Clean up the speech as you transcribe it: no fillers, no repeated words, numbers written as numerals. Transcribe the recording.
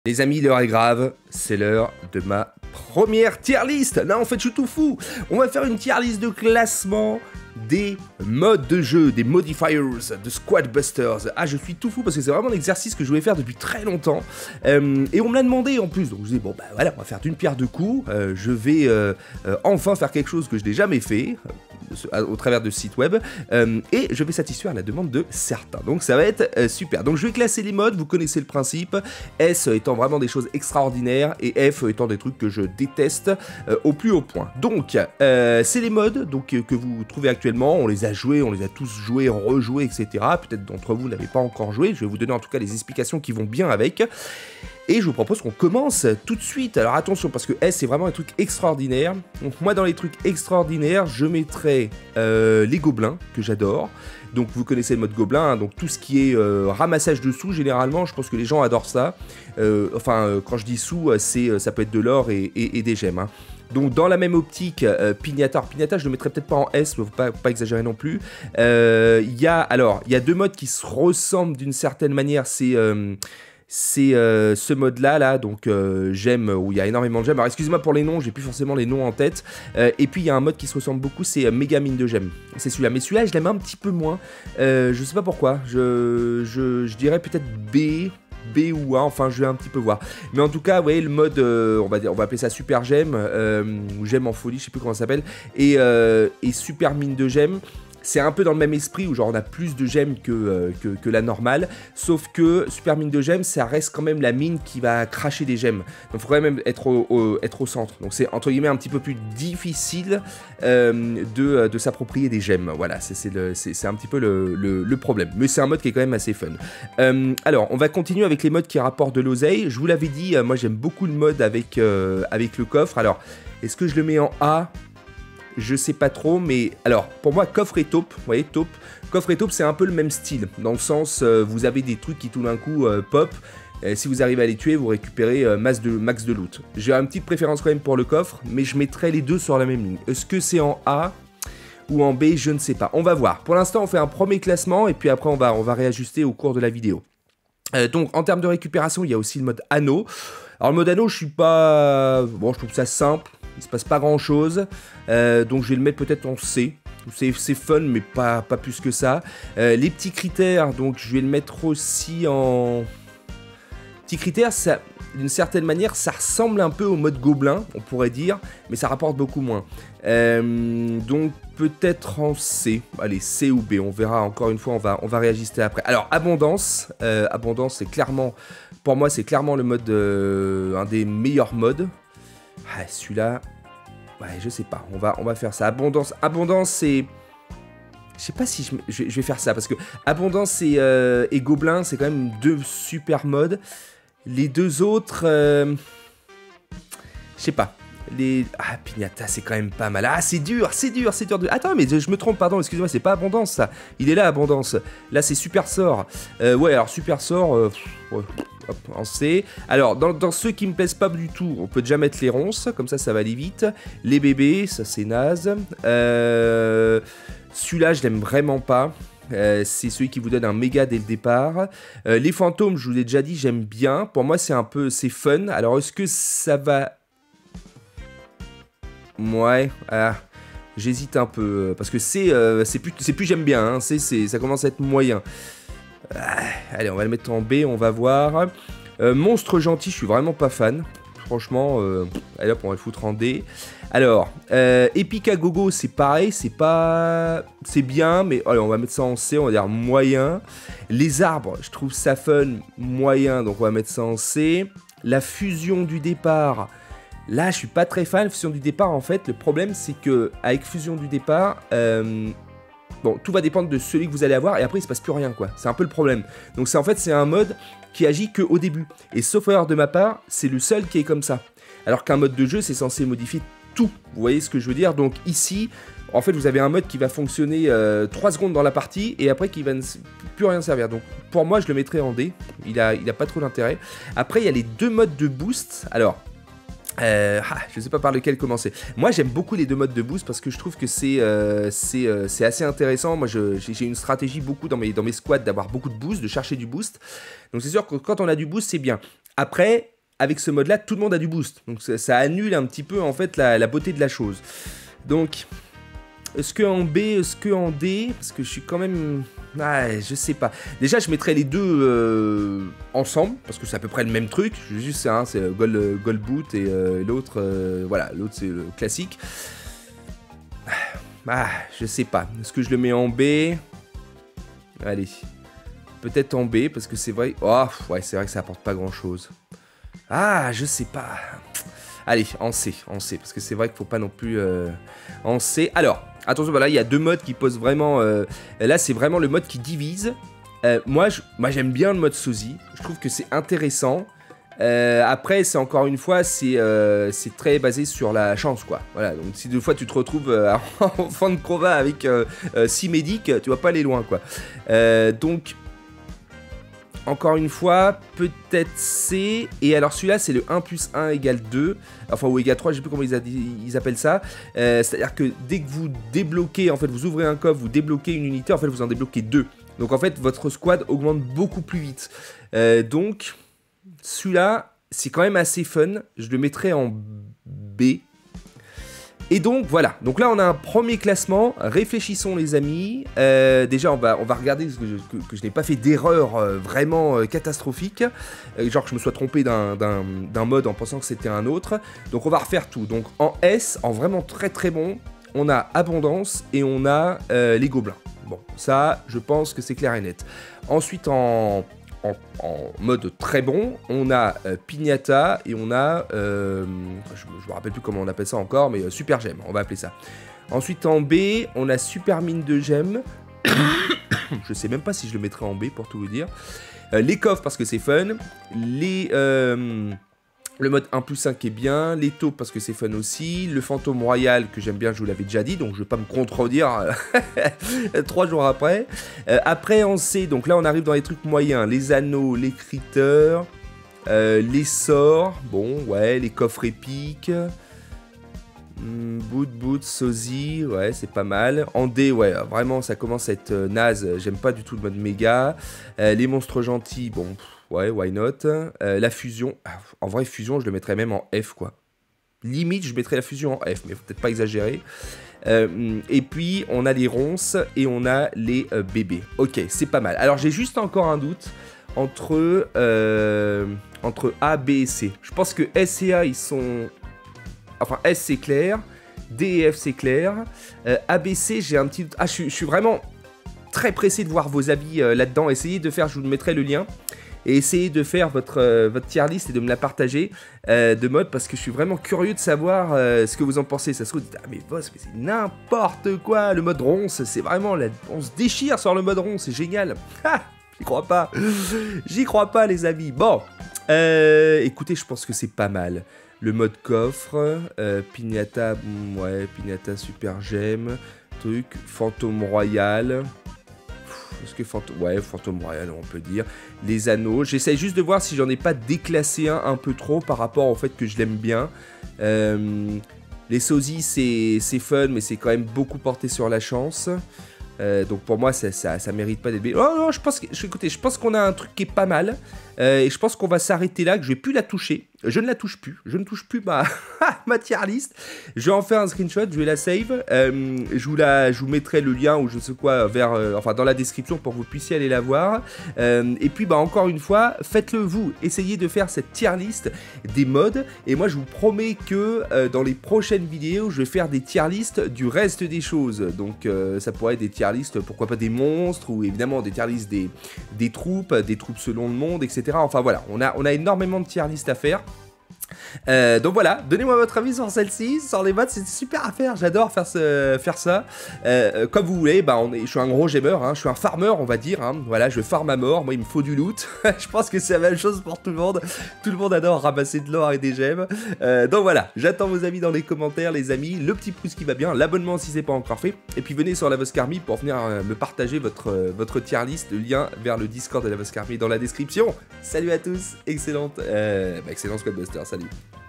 Les amis, l'heure est grave, c'est l'heure de ma première tier list. Non, en fait, je suis tout fou. On va faire une tier list de classement des modes de jeu, des modifiers, de Squad Busters. Ah, je suis tout fou parce que c'est vraiment un exercice que je voulais faire depuis très longtemps. Et on me l'a demandé en plus. Donc je dis, bon, bah voilà, on va faire d'une pierre deux coups. Je vais enfin faire quelque chose que je n'ai jamais fait au travers de ce site web. Et je vais satisfaire la demande de certains. Donc ça va être super. Donc je vais classer les modes, vous connaissez le principe. S étant vraiment des choses extraordinaires et F étant des trucs que je déteste au plus haut point. Donc c'est les modes donc, que vous trouvez actuellement. On les a joués, on les a tous joués, rejoués, etc. Peut-être d'entre vous n'avez pas encore joué. Je vais vous donner en tout cas les explications qui vont bien avec. Et je vous propose qu'on commence tout de suite. Alors attention, parce que S c'est vraiment un truc extraordinaire. Donc moi dans les trucs extraordinaires, je mettrai les gobelins, que j'adore. Donc vous connaissez le mode gobelin, hein, donc tout ce qui est ramassage de sous, généralement, je pense que les gens adorent ça. Quand je dis sous, ça peut être de l'or et des gemmes. Hein. Donc dans la même optique, Pignata. Alors Pignata, je le mettrais peut-être pas en S, mais faut pas exagérer non plus. Il y a deux modes qui se ressemblent d'une certaine manière, c'est ce mode-là, donc j'aime, où il y a énormément de gemmes. Alors excusez-moi pour les noms, j'ai plus forcément les noms en tête. Et puis il y a un mode qui se ressemble beaucoup, c'est méga mine de gemmes. C'est celui-là, mais celui-là je l'aime un petit peu moins. Je sais pas pourquoi, je dirais peut-être B ou A, enfin je vais un petit peu voir. Mais en tout cas, vous voyez le mode, on va appeler ça super gemme, ou gemme en folie, je sais plus comment ça s'appelle, et super mine de gemmes. C'est un peu dans le même esprit où genre on a plus de gemmes que la normale, sauf que super mine de gemmes, ça reste quand même la mine qui va cracher des gemmes. Donc il faut quand même être au centre. Donc c'est entre guillemets un petit peu plus difficile de s'approprier des gemmes. Voilà, c'est un petit peu le problème. Mais c'est un mode qui est quand même assez fun. Alors on va continuer avec les modes qui rapportent de l'oseille. Je vous l'avais dit, moi j'aime beaucoup le mode avec le coffre. Alors est-ce que je le mets en A ? Je sais pas trop, mais alors pour moi coffre et taupe, vous voyez, taupe, coffre et taupe c'est un peu le même style, dans le sens vous avez des trucs qui tout d'un coup pop, si vous arrivez à les tuer vous récupérez max de loot. J'ai une petite préférence quand même pour le coffre, mais je mettrai les deux sur la même ligne. Est-ce que c'est en A ou en B, je ne sais pas, on va voir. Pour l'instant on fait un premier classement et puis après on va réajuster au cours de la vidéo. Donc en termes de récupération il y a aussi le mode anneau. Alors le mode anneau je suis pas... Bon je trouve ça simple. Il se passe pas grand chose, donc je vais le mettre peut-être en C. C'est fun, mais pas plus que ça. Les petits critères, donc je vais le mettre aussi en... Petits critères, d'une certaine manière, ça ressemble un peu au mode gobelin, on pourrait dire, mais ça rapporte beaucoup moins. Donc peut-être en C. Allez, C ou B, on verra encore une fois, on va réajuster après. Alors, abondance, c'est clairement, pour moi, c'est clairement le mode, un des meilleurs modes. Ah, celui-là, ouais, je sais pas, on va faire ça. Abondance, c'est... Je sais pas si je vais faire ça, parce que Abondance et Gobelin, c'est quand même deux super modes. Les deux autres, je sais pas. Ah, Pignata, c'est quand même pas mal. Ah, c'est dur. Attends, mais je me trompe, pardon, excusez-moi, c'est pas Abondance, ça. Il est là, Abondance. Là, c'est Super Sort. Ouais, alors Super Sort... Ouais. Hop, en C. Alors, dans ceux qui me plaisent pas du tout, on peut déjà mettre les ronces, comme ça va aller vite. Les bébés, ça c'est naze. Celui-là, je l'aime vraiment pas. C'est celui qui vous donne un méga dès le départ. Les fantômes, je vous l'ai déjà dit, j'aime bien. Pour moi, c'est fun. Alors, est-ce que ça va... Ouais, j'hésite un peu. Parce que c'est plus j'aime bien. Hein. Ça commence à être moyen. Allez, on va le mettre en B, on va voir. Monstre gentil, je suis vraiment pas fan. Franchement, allez hop, on va le foutre en D. Alors, Epic à gogo, c'est pareil, c'est bien, mais allez, on va mettre ça en C, on va dire moyen. Les arbres, je trouve ça fun, moyen, donc on va mettre ça en C. La fusion du départ, là, je suis pas très fan. Fusion du départ, en fait, le problème, c'est que avec fusion du départ... Bon, tout va dépendre de celui que vous allez avoir et après il se passe plus rien quoi. C'est un peu le problème. Donc c'est un mode qui agit qu'au début. Et sauf erreur de ma part, c'est le seul qui est comme ça. Alors qu'un mode de jeu c'est censé modifier tout. Vous voyez ce que je veux dire? Donc ici, en fait vous avez un mode qui va fonctionner 3 secondes dans la partie et après qui va ne plus rien servir. Donc pour moi je le mettrai en D. Il a pas trop d'intérêt. Après il y a les deux modes de boost. Alors... je sais pas par lequel commencer. Moi j'aime beaucoup les deux modes de boost parce que je trouve que c'est assez intéressant. Moi j'ai une stratégie beaucoup dans mes squads d'avoir beaucoup de boost, de chercher du boost. Donc c'est sûr que quand on a du boost c'est bien. Après, avec ce mode-là, tout le monde a du boost. Donc ça annule un petit peu en fait la beauté de la chose. Donc, est-ce que en B, est-ce que en D? Parce que je suis quand même... Ah, je sais pas. Déjà, je mettrais les deux ensemble, parce que c'est à peu près le même truc. Juste ça, hein, c'est Gold Boot et l'autre, voilà, l'autre c'est le classique. Ah, je sais pas. Est-ce que je le mets en B? Allez. Peut-être en B, parce que c'est vrai... Oh, ouais, c'est vrai que ça apporte pas grand-chose. Ah, je sais pas. Allez, en C, parce que c'est vrai qu'il faut pas non plus... En C. Alors, attention, voilà, il y a deux modes qui posent vraiment... là, c'est vraiment le mode qui divise. Moi, j'aime bien le mode sosie. Je trouve que c'est intéressant. Après, c'est encore une fois, c'est très basé sur la chance, quoi. Voilà, donc si deux fois tu te retrouves en fin de prova avec 6 médics, tu vas pas aller loin, quoi. Donc... Encore une fois, peut-être C. Et alors celui-là, c'est le 1 plus 1 égale 2. Enfin, ou égale 3, je sais plus comment ils appellent ça. C'est-à-dire que dès que vous débloquez, en fait, vous ouvrez un coffre, vous débloquez une unité, en fait, vous en débloquez 2. Donc en fait, votre squad augmente beaucoup plus vite. Donc, celui-là, c'est quand même assez fun. Je le mettrai en B. Et donc voilà, donc là on a un premier classement, réfléchissons les amis, déjà on va regarder que je n'ai pas fait d'erreur vraiment catastrophique, genre que je me sois trompé d'un mode en pensant que c'était un autre, donc on va refaire tout. Donc en S, en vraiment très très bon, on a Abondance et on a les Gobelins. Bon, ça je pense que c'est clair et net. Ensuite en mode très bon, on a Pignata et on a, je me rappelle plus comment on appelle ça encore, mais Super Gemme, on va appeler ça. Ensuite en B, on a Super Mine de Gemmes. Je sais même pas si je le mettrai en B pour tout vous dire. Les coffres parce que c'est fun. Le mode 1 plus 5 est bien, les taupes parce que c'est fun aussi, le fantôme royal que j'aime bien, je vous l'avais déjà dit, donc je vais pas me contredire 3 jours après. Après on sait, donc là on arrive dans les trucs moyens, les anneaux, les critters, les sorts, bon ouais, les coffres épiques, boot, sosie, ouais c'est pas mal. En D, ouais, vraiment ça commence à être naze, j'aime pas du tout le mode méga. Les monstres gentils, bon... Ouais, why not. La fusion, en vrai, fusion, je le mettrais même en F, quoi. Limite, je mettrais la fusion en F, mais faut peut-être pas exagérer. Et puis, on a les ronces et on a les bébés. Ok, c'est pas mal. Alors, j'ai juste encore un doute entre A, B et C. Je pense que S et A, ils sont... Enfin, S, c'est clair. D et F, c'est clair. A, B, C, j'ai un petit... Ah, je suis vraiment très pressé de voir vos avis là-dedans. Essayez de faire, je vous mettrai le lien. Et essayez de faire votre tier list et de me la partager de mode parce que je suis vraiment curieux de savoir ce que vous en pensez. Ça se trouve, ah mais boss, mais c'est n'importe quoi, le mode ronce, c'est vraiment, on se déchire sur le mode ronce, c'est génial. Ha, j'y crois pas les amis. Bon, écoutez, je pense que c'est pas mal. Le mode coffre, Pignata, ouais, Pignata super gemme, truc, fantôme royal... Est-ce que Fantôme Royal, on peut dire. Les anneaux. J'essaie juste de voir si j'en ai pas déclassé un peu trop par rapport au fait que je l'aime bien. Les sosies, c'est fun, mais c'est quand même beaucoup porté sur la chance. Donc pour moi, ça mérite pas d'être... Oh non, écoutez, je pense qu'on a un truc qui est pas mal. Et je pense qu'on va s'arrêter là, que je vais plus la toucher. Je ne la touche plus. Je ne touche plus ma tier list. Je vais en faire un screenshot, je vais la save. Je vous mettrai le lien ou je sais quoi vers, enfin dans la description pour que vous puissiez aller la voir. Et puis encore une fois, faites-le vous. Essayez de faire cette tier list des modes. Et moi je vous promets que dans les prochaines vidéos, je vais faire des tier list du reste des choses. Donc ça pourrait être des tier list, pourquoi pas des monstres ou évidemment des tier list des troupes selon le monde, etc. Enfin voilà, on a énormément de tier list à faire. Donc voilà, donnez-moi votre avis sur celle-ci, sur les modes, c'est super à faire, j'adore faire ça. Comme vous voulez, je suis un gros gamer, hein, je suis un farmer on va dire, hein, voilà, je farm à mort, moi il me faut du loot, je pense que c'est la même chose pour tout le monde adore ramasser de l'or et des gemmes. Donc voilà, j'attends vos avis dans les commentaires les amis, le petit pouce qui va bien, l'abonnement si c'est pas encore fait, et puis venez sur la Vosk Army pour venir me partager votre tier list, le lien vers le Discord de la Vosk Army dans la description. Salut à tous, excellente Squad Buster, salut.